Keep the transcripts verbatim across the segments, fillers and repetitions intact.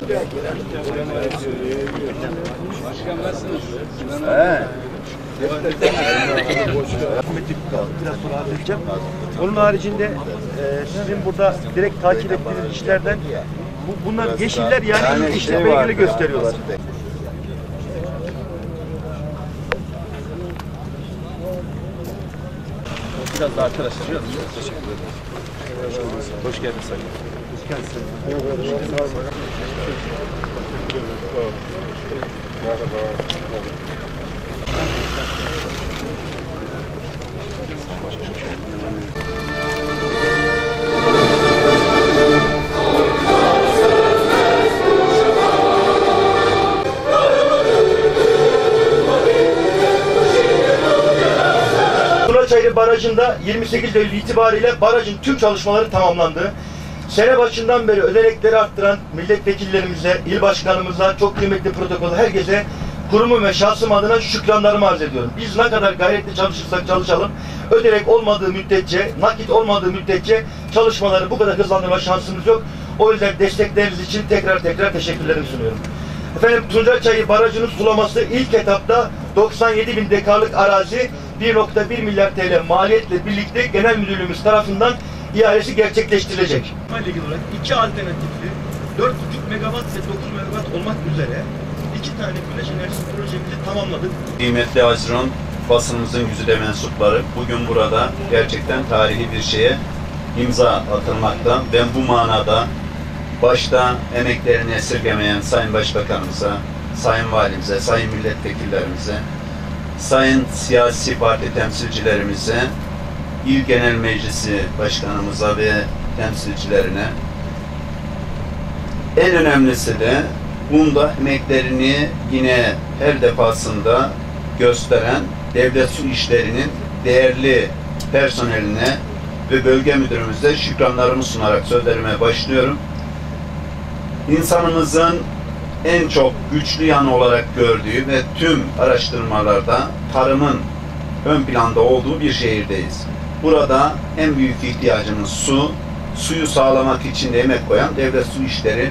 Başkan nasılsınız? He. Biraz sonra halledeceğim. Onun haricinde e, sizin burada direkt takip ettiğiniz işlerden bu, bunlar yeşiller yani, yani işte şey belgeli gösteriyorlar. Biraz daha arkadaşlar. Teşekkür ederim. Hoş geldin Sayın. Hoş geldin. Merhaba. Çayırı Barajı'nda yirmi sekiz Eylül itibariyle barajın tüm çalışmaları tamamlandı. Sene başından beri ödenekleri arttıran milletvekillerimize, il başkanımıza, çok kıymetli protokolü herkese kurumum ve şahsım adına şükranlarımı arz ediyorum. Biz ne kadar gayretli çalışırsak çalışalım, ödenek olmadığı müddetçe, nakit olmadığı müddetçe çalışmaları bu kadar hızlandırma şansımız yok. O yüzden destekleriniz için tekrar tekrar teşekkürlerimi sunuyorum. Efendim, Tunceliçayır Barajı'nın sulaması ilk etapta doksan yedi bin dekarlık arazi bir nokta bir milyar T L maliyetle birlikte Genel Müdürlüğümüz tarafından ihalesi gerçekleştirilecek. İle ilgili olarak iki alternatifli dört buçuk megawatt ve dokuz megawatt olmak üzere iki tane güneş enerjisi projemizi tamamladık. Kıymetli Haziran basınımızın güzide mensupları, bugün burada gerçekten tarihi bir şeye imza atılmakta. Ben bu manada başta emeklerini esirgemeyen Sayın Başbakanımıza, Sayın Valimize, Sayın Milletvekillerimize, Sayın siyasi parti temsilcilerimize, İl Genel Meclisi Başkanımıza ve temsilcilerine, en önemlisi de bunda emeklerini yine her defasında gösteren devlet su işlerinin değerli personeline ve bölge müdürümüze şükranlarımı sunarak sözlerime başlıyorum. İnsanımızın en çok güçlü yanı olarak gördüğü ve tüm araştırmalarda tarımın ön planda olduğu bir şehirdeyiz. Burada en büyük ihtiyacımız su. Suyu sağlamak için de emek koyan devlet su işleri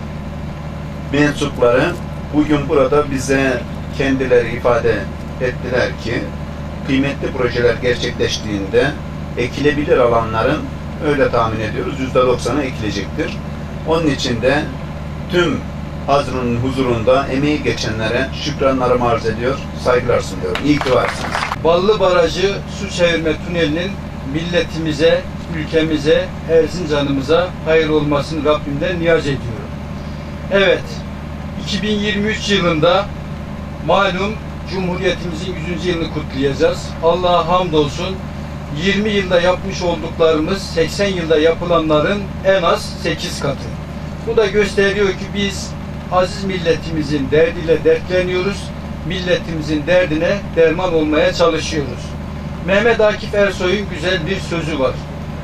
mensupları bugün burada bize kendileri ifade ettiler ki kıymetli projeler gerçekleştiğinde ekilebilir alanların, öyle tahmin ediyoruz, yüzde doksanı ekilecektir. Onun için de tüm Hazırun'un huzurunda emeği geçenlere şükranlarımı arz ediyor, saygılar sunuyorum. İyi ki varsınız. Ballı Barajı su çevirme tünelinin milletimize, ülkemize, Erzincan'ımıza hayır olmasını Rabbimden niyaz ediyorum. Evet, iki bin yirmi üç yılında malum Cumhuriyetimizin yüzüncü yılını kutlayacağız. Allah'a hamdolsun yirmi yılda yapmış olduklarımız seksen yılda yapılanların en az sekiz katı. Bu da gösteriyor ki biz aziz milletimizin derdiyle dertleniyoruz, milletimizin derdine derman olmaya çalışıyoruz. Mehmet Akif Ersoy'un güzel bir sözü var.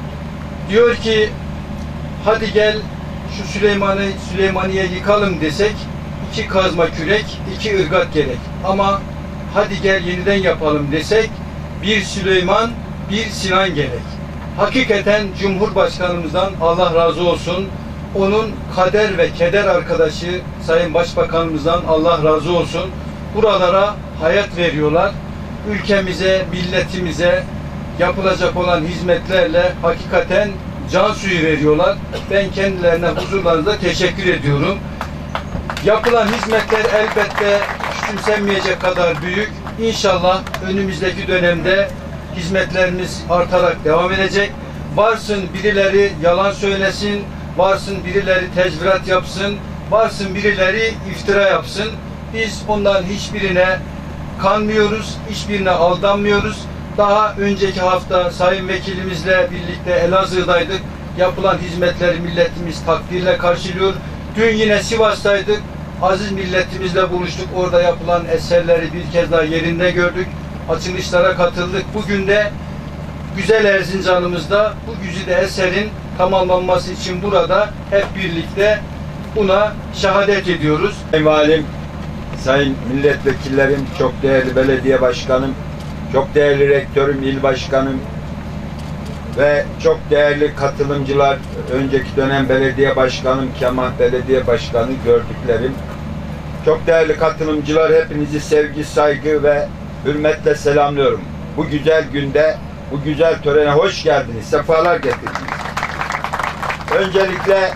Diyor ki, hadi gel şu Süleyman'ı Süleymaniye yıkalım desek, iki kazma kürek, iki ırgat gerek. Ama hadi gel yeniden yapalım desek, bir Süleyman, bir Sinan gerek. Hakikaten Cumhurbaşkanımızdan Allah razı olsun. Onun kader ve keder arkadaşı Sayın Başbakanımızdan Allah razı olsun. Buralara hayat veriyorlar. Ülkemize, milletimize yapılacak olan hizmetlerle hakikaten can suyu veriyorlar. Ben kendilerine huzurlarınızda teşekkür ediyorum. Yapılan hizmetler elbette küçümsenmeyecek kadar büyük. İnşallah önümüzdeki dönemde hizmetlerimiz artarak devam edecek. Varsın birileri yalan söylesin, varsın birileri tezvirat yapsın, varsın birileri iftira yapsın. Biz onların hiçbirine kanmıyoruz, hiçbirine aldanmıyoruz. Daha önceki hafta Sayın Vekilimizle birlikte Elazığ'daydık. Yapılan hizmetleri milletimiz takdirle karşılıyor. Dün yine Sivas'taydık. Aziz milletimizle buluştuk. Orada yapılan eserleri bir kez daha yerinde gördük. Açılışlara katıldık. Bugün de güzel Erzincan'ımızda bu güzide eserin tamamlanması için burada hep birlikte buna şehadet ediyoruz. Sayın Valim, sayın milletvekillerim, çok değerli belediye başkanım, çok değerli rektörüm, il başkanım, ve çok değerli katılımcılar, önceki dönem belediye başkanım, Kemal belediye başkanı gördüklerim, çok değerli katılımcılar, hepinizi sevgi, saygı ve hürmetle selamlıyorum. Bu güzel günde, bu güzel törene hoş geldiniz, sefalar getirdiniz. Öncelikle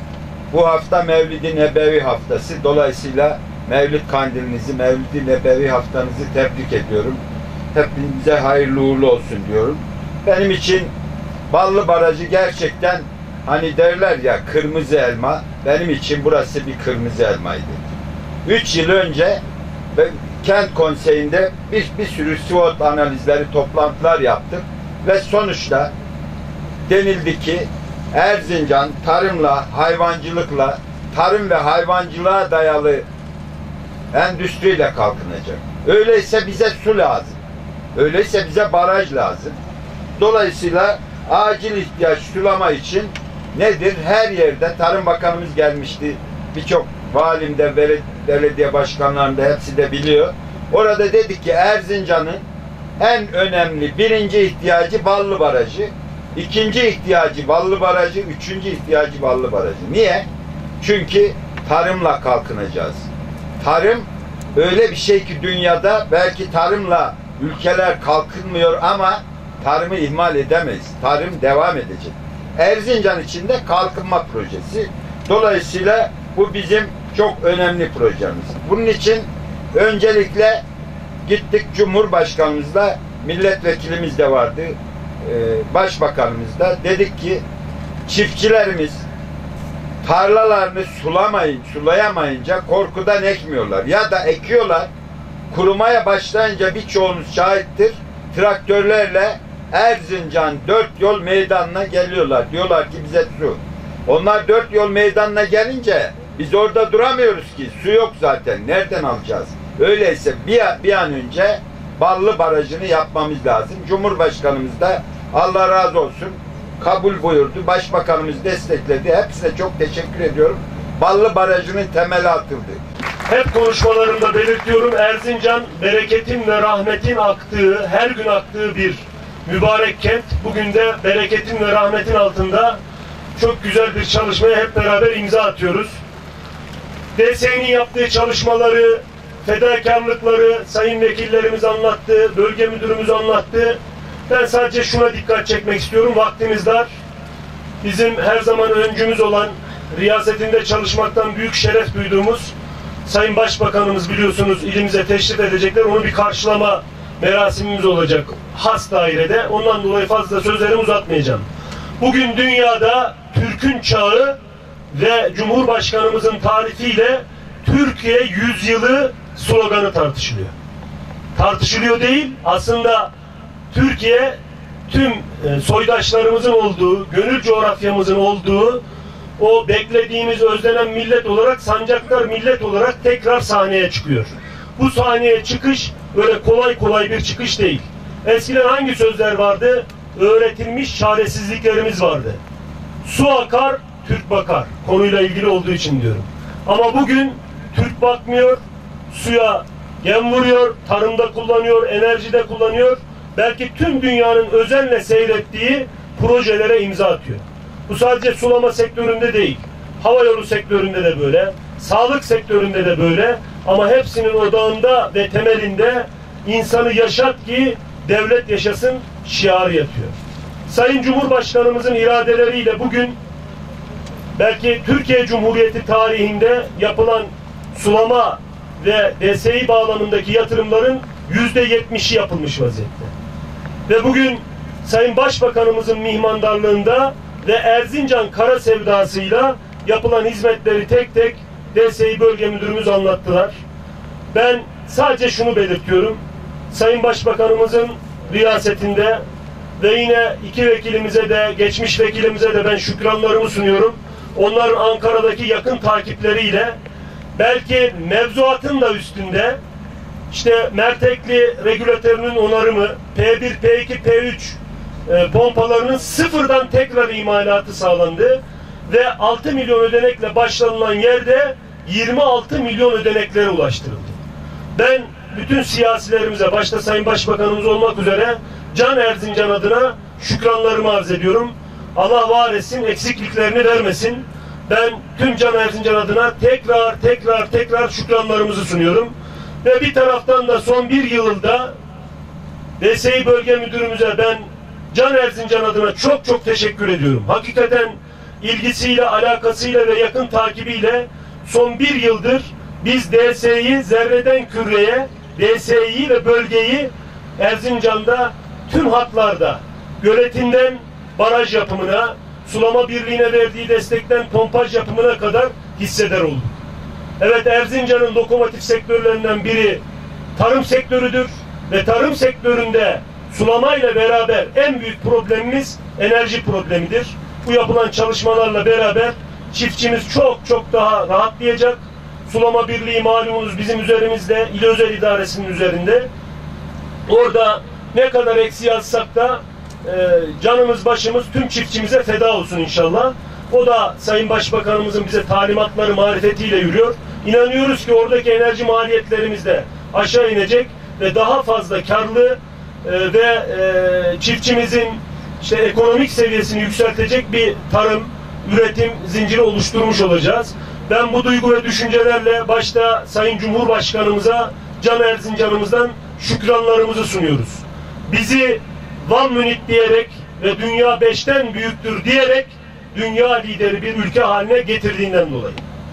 bu hafta Mevlid-i Nebevi haftası. Dolayısıyla Mevlid kandilinizi, Mevlid-i Nebevi haftanızı tebrik ediyorum. Hepinize hayırlı uğurlu olsun diyorum. Benim için Ballı Barajı gerçekten, hani derler ya, kırmızı elma. Benim için burası bir kırmızı elmaydı. Üç yıl önce ben kent konseyinde bir, bir sürü SWOT analizleri, toplantılar yaptık ve sonuçta denildi ki Erzincan tarımla, hayvancılıkla, tarım ve hayvancılığa dayalı endüstriyle kalkınacak. Öyleyse bize su lazım. Öyleyse bize baraj lazım. Dolayısıyla acil ihtiyaç sulama için nedir? Her yerde Tarım Bakanımız gelmişti. Birçok valimde, belediye başkanlarında hepsi de biliyor. Orada dedik ki Erzincan'ın en önemli birinci ihtiyacı Ballı Barajı. İkinci ihtiyacı Ballı Barajı, üçüncü ihtiyacı Ballı Barajı. Niye? Çünkü tarımla kalkınacağız. Tarım öyle bir şey ki dünyada belki tarımla ülkeler kalkınmıyor ama tarımı ihmal edemeyiz. Tarım devam edecek. Erzincan için de kalkınma projesi. Dolayısıyla bu bizim çok önemli projemiz. Bunun için öncelikle gittik Cumhurbaşkanımızla, milletvekilimiz de vardı, Başbakanımız da, dedik ki çiftçilerimiz tarlalarını sulamayın, sulayamayınca korkudan ekmiyorlar. Ya da ekiyorlar, kurumaya başlayınca birçoğunuz şahittir, traktörlerle Erzincan dört yol meydanına geliyorlar. Diyorlar ki bize su. Onlar dört yol meydanına gelince biz orada duramıyoruz ki. Su yok zaten. Nereden alacağız? Öyleyse bir, bir an önce Ballı Barajı'nı yapmamız lazım. Cumhurbaşkanımız da Allah razı olsun kabul buyurdu. Başbakanımız destekledi. Hepsine çok teşekkür ediyorum. Ballı Barajı'nın temeli atıldı. Hep konuşmalarımda belirtiyorum, Erzincan bereketin ve rahmetin aktığı, her gün aktığı bir mübarek kent. Bugün de bereketin ve rahmetin altında çok güzel bir çalışmaya hep beraber imza atıyoruz. D S E'nin yaptığı çalışmaları, fedakarlıkları sayın vekillerimiz anlattı, bölge müdürümüz anlattı. Ben sadece şuna dikkat çekmek istiyorum. Vaktimiz dar. Bizim her zaman öncümüz olan, riyasetinde çalışmaktan büyük şeref duyduğumuz Sayın Başbakanımız biliyorsunuz ilimize teşrif edecekler. Onu bir karşılama merasimimiz olacak has dairede. Ondan dolayı fazla sözlerimi uzatmayacağım. Bugün dünyada Türk'ün çağı ve Cumhurbaşkanımızın tarifiyle Türkiye yüzyılı sloganı tartışılıyor. Tartışılıyor değil, aslında Türkiye tüm soydaşlarımızın olduğu, gönül coğrafyamızın olduğu, o beklediğimiz, özlenen millet olarak, sancaktar millet olarak tekrar sahneye çıkıyor. Bu sahneye çıkış öyle kolay kolay bir çıkış değil. Eskiden hangi sözler vardı? Öğretilmiş çaresizliklerimiz vardı. Su akar, Türk bakar. Konuyla ilgili olduğu için diyorum. Ama bugün Türk bakmıyor, suya gem vuruyor, tarımda kullanıyor, enerjide kullanıyor. Belki tüm dünyanın özenle seyrettiği projelere imza atıyor. Bu sadece sulama sektöründe değil, havayolu sektöründe de böyle, sağlık sektöründe de böyle, ama hepsinin odağında ve temelinde insanı yaşat ki devlet yaşasın şiarı yatıyor. Sayın Cumhurbaşkanımızın iradeleriyle bugün belki Türkiye Cumhuriyeti tarihinde yapılan sulama ve D S İ bağlamındaki yatırımların yüzde yetmişi yapılmış vaziyette. Ve bugün Sayın Başbakanımızın mihmandarlığında ve Erzincan kara sevdasıyla yapılan hizmetleri tek tek D S İ Bölge Müdürümüz anlattılar. Ben sadece şunu belirtiyorum. Sayın Başbakanımızın riyasetinde ve yine iki vekilimize de, geçmiş vekilimize de ben şükranlarımı sunuyorum. Onların Ankara'daki yakın takipleriyle belki mevzuatın da üstünde, işte Mertekli regülatörünün onarımı, P bir, P iki, P üç e, pompalarının sıfırdan tekrar imalatı sağlandı ve altı milyon ödenekle başlanılan yerde yirmi altı milyon ödeneklere ulaştırıldı. Ben bütün siyasilerimize, başta Sayın Başbakanımız olmak üzere Can Erzincan adına şükranlarımı arz ediyorum. Allah var etsin, eksikliklerini vermesin. Ben tüm Can Erzincan adına tekrar tekrar tekrar şükranlarımızı sunuyorum. Ve bir taraftan da son bir yılda D S İ Bölge Müdürümüze ben Can Erzincan adına çok çok teşekkür ediyorum. Hakikaten ilgisiyle, alakasıyla ve yakın takibiyle son bir yıldır biz D S İ'yi zerreden küreye, D S İ'yi ve bölgeyi Erzincan'da tüm hatlarda, göletinden baraj yapımına, sulama birliğine verdiği destekten pompaj yapımına kadar hisseder olduk. Evet, Erzincan'ın lokomotif sektörlerinden biri tarım sektörüdür ve tarım sektöründe sulamayla beraber en büyük problemimiz enerji problemidir. Bu yapılan çalışmalarla beraber çiftçimiz çok çok daha rahatlayacak. Sulama birliği malumunuz bizim üzerimizde, İl Özel İdaresi'nin üzerinde. Orada ne kadar eksi yazsak da e, canımız başımız tüm çiftçimize feda olsun inşallah. O da Sayın Başbakanımızın bize talimatları marifetiyle yürüyor. İnanıyoruz ki oradaki enerji maliyetlerimiz de aşağı inecek ve daha fazla karlı e, ve e, çiftçimizin işte ekonomik seviyesini yükseltecek bir tarım, üretim zinciri oluşturmuş olacağız. Ben bu duygu ve düşüncelerle başta Sayın Cumhurbaşkanımıza, Can Erzincan'ımızdan şükranlarımızı sunuyoruz. Bizi One Minute diyerek ve dünya beşten büyüktür diyerek dünya lideri bir ülke haline getirdiğinden dolayı.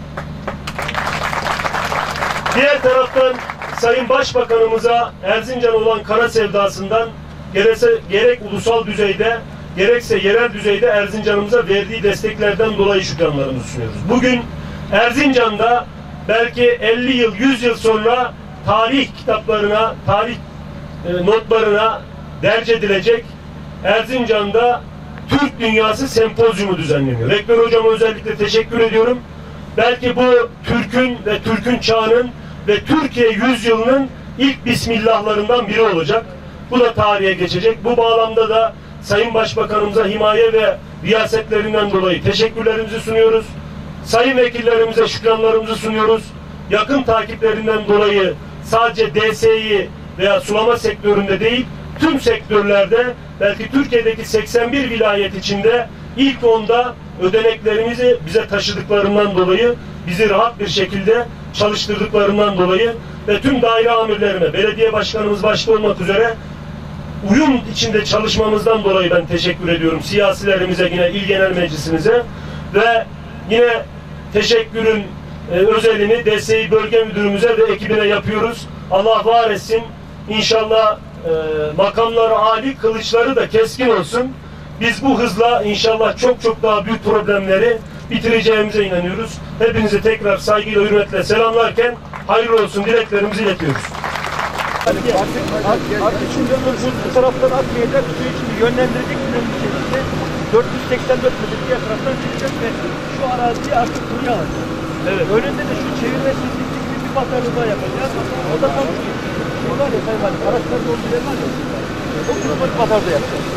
Diğer taraftan Sayın Başbakanımıza Erzincan olan kara sevdasından gerekse, gerek ulusal düzeyde gerekse yerel düzeyde Erzincan'ımıza verdiği desteklerden dolayı şükranlarımızı sunuyoruz. Bugün Erzincan'da belki elli yıl, yüz yıl sonra tarih kitaplarına, tarih e, notlarına derc edilecek Erzincan'da Türk Dünyası Sempozyumu düzenleniyor. Rektör hocama özellikle teşekkür ediyorum. Belki bu Türk'ün ve Türk'ün çağının ve Türkiye yüzyılının ilk bismillahlarından biri olacak. Bu da tarihe geçecek. Bu bağlamda da Sayın Başbakanımıza himaye ve riyasetlerinden dolayı teşekkürlerimizi sunuyoruz. Sayın vekillerimize şükranlarımızı sunuyoruz. Yakın takiplerinden dolayı sadece D S İ veya sulama sektöründe değil, tüm sektörlerde belki Türkiye'deki seksen bir vilayet içinde ilk onda ödeneklerimizi bize taşıdıklarından dolayı, bizi rahat bir şekilde çalıştırdıklarından dolayı ve tüm daire amirlerime, belediye başkanımız başta olmak üzere uyum içinde çalışmamızdan dolayı ben teşekkür ediyorum. Siyasilerimize, yine İl Genel Meclisimize ve yine teşekkürün e, özelini D S İ Bölge Müdürümüze ve ekibine yapıyoruz. Allah var etsin. İnşallah e, makamları âli, kılıçları da keskin olsun. Biz bu hızla inşallah çok çok daha büyük problemleri bitireceğimize inanıyoruz. Hepinizi tekrar saygıyla, hürmetle selamlarken hayırlı olsun dileklerimizi iletiyoruz. Artık, artık, artık şimdi bu taraftan atmayacak, suyu şimdi yönlendirecek bir şekilde dört yüz seksen dört metre diğer taraftan çıkacak ve şu araziyi artık buraya alacak. Evet. Önünde de şu çevirme sistemi gibi bir batarya daha yapacağız. O da tam o var ya Sayın Valim, araçların olduğu yer var ya. O kırmızı batarya yapacağız.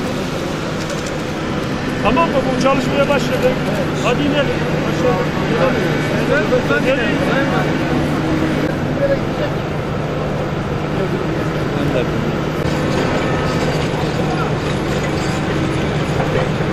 Tamam mı? Bu çalışmaya başladı. Evet. Hadi inelim. Aşağı. Evet, ben inelim. Thank you.